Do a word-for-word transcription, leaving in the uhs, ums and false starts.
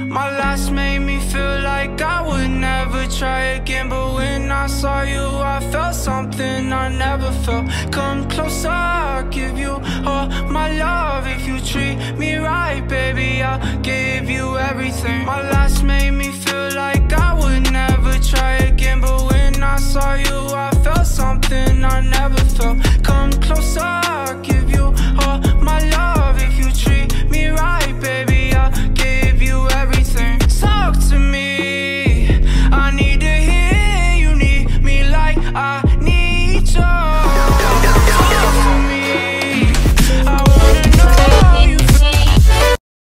My last made me feel like I would never try again, but when I saw you I felt something I never felt. Come closer, I'll give you all my love. If you treat me right, baby, I'll give you everything. My